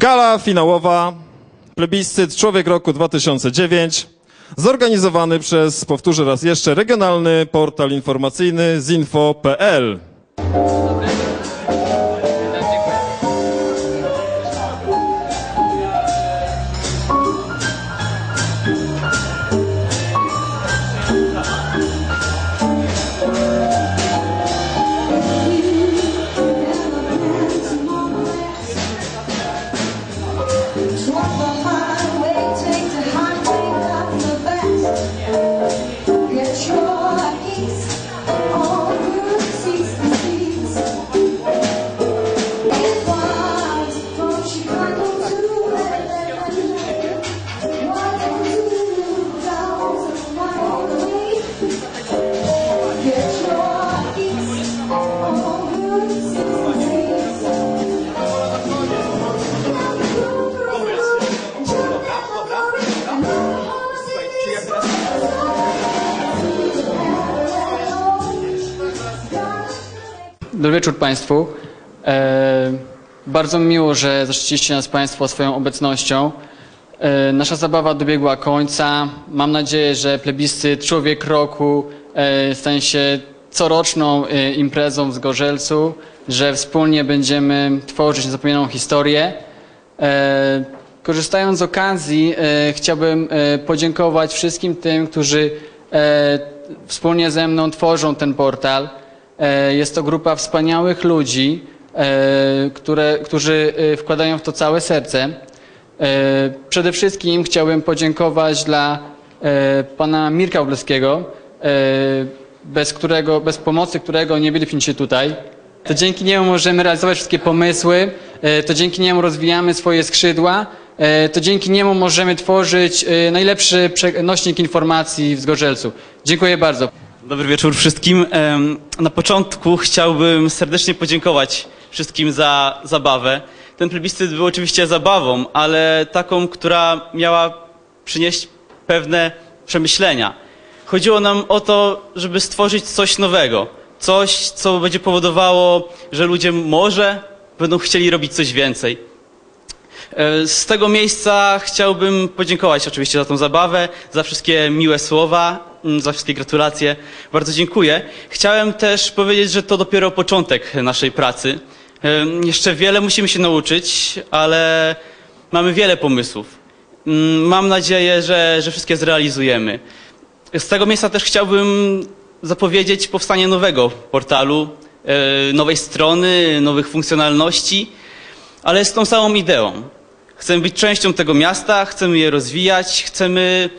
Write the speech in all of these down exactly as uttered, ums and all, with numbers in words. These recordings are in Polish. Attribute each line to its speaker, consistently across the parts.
Speaker 1: Gala finałowa, plebiscyt Człowiek Roku dwa tysiące dziewięć, zorganizowany przez, powtórzę raz jeszcze, regionalny portal informacyjny zinfo kropka pe el.
Speaker 2: Dobry wieczór Państwu. E, bardzo miło, że zaszczyciliście nas Państwo swoją obecnością. E, nasza zabawa dobiegła końca. Mam nadzieję, że plebiscyt Człowiek Roku e, stanie się coroczną e, imprezą w Zgorzelcu, że wspólnie będziemy tworzyć niezapomnianą historię. E, korzystając z okazji, e, chciałbym e, podziękować wszystkim tym, którzy e, wspólnie ze mną tworzą ten portal. Jest to grupa wspaniałych ludzi, które, którzy wkładają w to całe serce. Przede wszystkim chciałbym podziękować dla pana Mirka Wróblewskiego, bez, którego, bez pomocy którego nie byliśmy się tutaj. To dzięki niemu możemy realizować wszystkie pomysły, to dzięki niemu rozwijamy swoje skrzydła, to dzięki niemu możemy tworzyć najlepszy przenośnik informacji w Zgorzelcu. Dziękuję bardzo.
Speaker 3: Dobry wieczór wszystkim. Na początku chciałbym serdecznie podziękować wszystkim za zabawę. Ten plebiscyt był oczywiście zabawą, ale taką, która miała przynieść pewne przemyślenia. Chodziło nam o to, żeby stworzyć coś nowego. Coś, co będzie powodowało, że ludzie może będą chcieli robić coś więcej. Z tego miejsca chciałbym podziękować oczywiście za tą zabawę, za wszystkie miłe słowa, za wszystkie gratulacje. Bardzo dziękuję. Chciałem też powiedzieć, że to dopiero początek naszej pracy. Jeszcze wiele musimy się nauczyć, ale mamy wiele pomysłów. Mam nadzieję, że, że wszystkie zrealizujemy. Z tego miejsca też chciałbym zapowiedzieć powstanie nowego portalu, nowej strony, nowych funkcjonalności, ale z tą samą ideą. Chcemy być częścią tego miasta, chcemy je rozwijać, chcemy,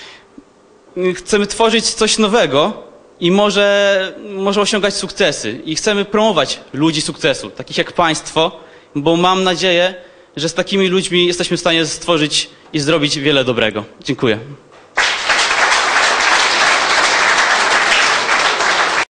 Speaker 3: chcemy tworzyć coś nowego i może, może osiągać sukcesy. I chcemy promować ludzi sukcesu, takich jak Państwo, bo mam nadzieję, że z takimi ludźmi jesteśmy w stanie stworzyć i zrobić wiele dobrego. Dziękuję.